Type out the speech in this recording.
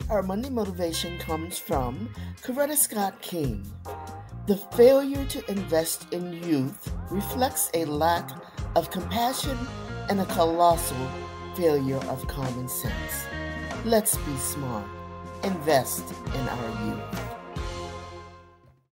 Our Monday motivation comes from Coretta Scott King. The failure to invest in youth reflects a lack of compassion and a colossal failure of common sense. Let's be smart. Invest in our youth.